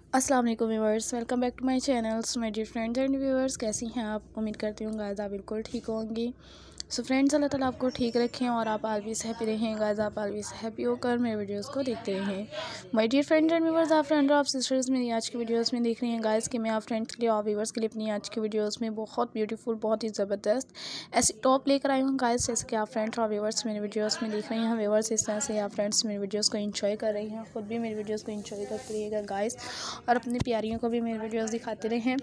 अस्सलाम वालेकुम viewers, welcome back to my channels my dear friends and viewers. कैसी हैं आप? उम्मीद करती हूँ गाइस आप बिल्कुल ठीक होंगी। सो फ्रेंड्स, अल्लाह ताला आपको ठीक रखें और आप ऑलवेज हैप्पी रहें। गाइस आप ऑलवेज हैप्पी होकर मेरे वीडियोस को देखते रहें। My dear friends and viewers, आप फ्रेंड और आप सिस्टर्स मेरी आज की वीडियोस में देख रही हैं गाइस कि मैं आप फ्रेंड्स के लिए और व्यूअर्स के लिए अपनी आज की वीडियोस में बहुत ब्यूटीफुल, बहुत ही ज़बरदस्त ऐसी टॉप लेकर आई हूँ गाइस, जैसे कि आप फ्रेंड्स और व्यूअर्स मेरे वीडियोस में देख रही हैं। व्यूअर्स, इस तरह से आप फ्रेंड्स मेरे वीडियोस को एंजॉय कर रही हैं, खुद भी मेरी वीडियोस को एंजॉय करते रहिएगा गाइस और अपनी प्यारियों को भी मेरे वीडियोस दिखाते रहें।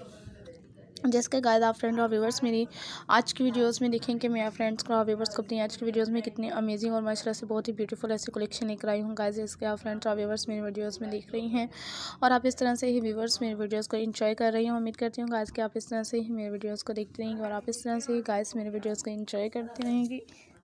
जैसे कि गाइस आप फ्रेंड और व्यूवर्स मेरी आज की वीडियोस में देखें कि मैं फ्रेंड्स को और व्यूवर्स को अपनी आज की वीडियोस में कितनी अमेजिंग और माशाल्लाह से बहुत ही ब्यूटीफुल ऐसी कलेक्शन लेकर आई हूँ गाइस, जैसे कि आप फ्रेंड्स और व्यूवर्स मेरी वीडियोस में देख रही हैं और आप इस तरह से ही व्यूवर्स मेरी वीडियोस को एंजॉय कर रही हैं। उम्मीद करती हूँ गाइस कि आप इस तरह से ही मेरे वीडियोज़ को देखते रहेंगे और आप इस तरह से ही गाइस मेरे वीडियोज़ को एंजॉय करती रहेंगी,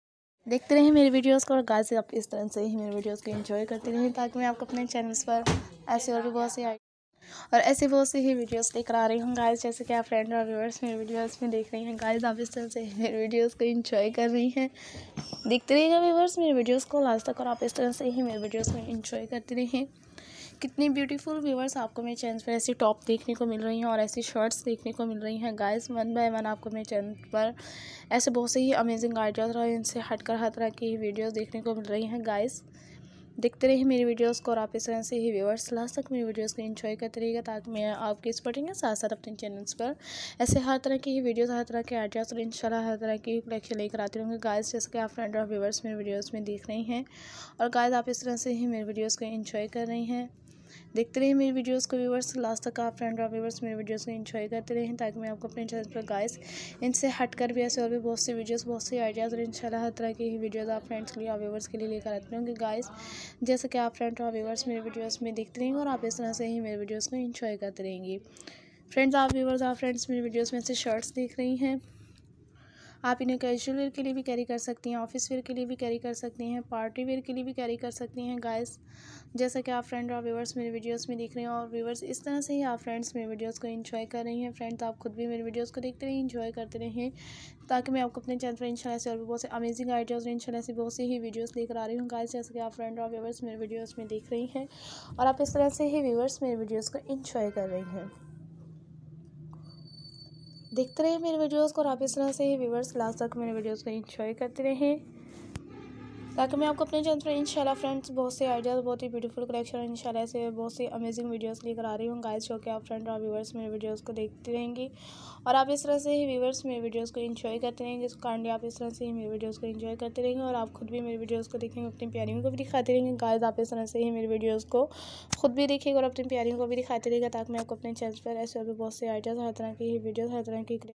देखते रहें मेरी वीडियोस को। और गाइस आप इस तरह से ही मेरे वीडियोस को एंजॉय करते रहें ताकि मैं आपको अपने चैनल्स पर ऐसे और भी बहुत सी और ऐसे बहुत सी ही वीडियोस लेकर आ रही हूँ गाइस, जैसे कि आप फ्रेंड और व्यूअर्स मेरे वीडियोस में देख रही हैं गाइस। आप इस तरह से मेरे वीडियोस को एंजॉय कर रही हैं, देखते रहिएगा व्यूअर्स मेरे वीडियोस को लास्ट तक और आप इस तरह से ही मेरे वीडियोस को एंजॉय करते रहें। कितनी ब्यूटीफुल व्यूअर्स आपको मेरे चैनल पर ऐसी टॉप देखने को मिल रही हैं और ऐसी शर्ट्स देखने को मिल रही हैं गाइस। वन बाय वन आपको मेरे चैनल पर ऐसे बहुत से ही अमेजिंग आइडियाज़ और इनसे हटकर हर तरह की वीडियोस देखने को मिल रही हैं गाइस। देखते रहिए मेरी वीडियोस को और आप इस तरह से ही व्यूअर्स लास्ट तक मेरी वीडियोस को एंजॉय करते रहिएगा ताकि मैं आपकी सपोर्टिंग के साथ साथ अपने चैनल्स पर ऐसे हर तरह की वीडियोस, हर तरह के आइडियाज़ और इंशाल्लाह हर तरह की कलेक्शन लेकर आती रहूँगी गाइस, जैसे कि आप फ्रेंड और व्यूअर्स मेरे वीडियोस में देख रही हैं और गाइस आप इस तरह से ही मेरे वीडियोस को एंजॉय कर रही हैं। देखते रहिए मेरी वीडियोस को व्यूअर्स लास्ट तक, आप फ्रेंड और व्यूअर्स मेरे वीडियोस को एंजॉय करते रहें ताकि मैं आपको अपने चैनल पर गाइस इनसे हटकर भी ऐसे और भी बहुत सी वीडियोस, बहुत सी आइडियाज़ और इंशाल्लाह हर तरह की ही वीडियोस आप फ्रेंड्स के लिए और व्यूअर्स के लिए लेकर आती रहूँगी गाइस, जैसे कि आप फ्रेंड और व्यूअर्स मेरे वीडियोस में देखते रहेंगे और आप इस तरह से ही मेरे वीडियोस को एंजॉय करते रहेंगी। फ्रेंड्स, आप व्यूअर्स, आप फ्रेंड्स मेरे वीडियोस में से शर्ट्स देख रही हैं। आप इन्हें कैजुअल वेयर के लिए भी कैरी कर सकती हैं, ऑफिस वेयर के लिए भी कैरी कर सकती हैं, पार्टी वेयर के लिए भी कैरी कर सकती हैं गाइस, जैसा कि आप फ्रेंड और व्यूअर्स मेरे वीडियोस में देख रहे हैं। और व्यूअर्स, इस तरह से ही आप फ्रेंड्स मेरे वीडियोस को एंजॉय कर रही हैं। फ्रेंड्स, आप खुद भी मेरे वीडियोस को देखते रहें, एंजॉय करते रहें ताकि मैं आपको अपने चैनल पर इंशाल्लाह से और भी बहुत से अमेजिंग आइडियाज़ और इंशाल्लाह से बहुत सी ही वीडियोस लेकर आ रही हूँ गाइस, जैसे कि आप फ्रेंड और व्यूअर्स मेरे वीडियोस में देख रही हैं और आप इस तरह से ही व्यूअर्स मेरे वीडियोस को एंजॉय कर रही हैं। देखते रहिए मेरे वीडियोस को और आप इस तरह से ही व्यूअर्स लास्ट तक मेरे वीडियोस को एंजॉय करते रहें ताकि मैं आपको अपने चैनल पर इंशाल्लाह फ्रेंड्स बहुत से आइडियाज़, बहुत ही ब्यूटीफुल कलेक्शन इंशाल्लाह से बहुत सी अमेजिंग वीडियोस लेकर आ रही हूँ गाइस, जो कि आप फ्रेंड और व्यूअर्स मेरे वीडियोस को देखती रहेंगी और आप इस तरह से ही व्यूअर्स मेरे वीडियोस को एंजॉय करते रहेंगे। सो काइंडली आप इस तरह से ही मेरे वीडियोस को एंजॉय करते रहेंगे और आप खुद भी मेरे वीडियोस को देखेंगे, अपनी प्यारियों को भी दिखाते रहेंगे गाइस। आप इस तरह से ही मेरे वीडियोस को खुद भी देखिएगा और अपनी प्यारियों को भी दिखाते रहेगा ताकि मैं आपको अपने चैनल पर ऐसे और भी बहुत से आइडियाज़, हर तरह की वीडियोज़, हर तरह की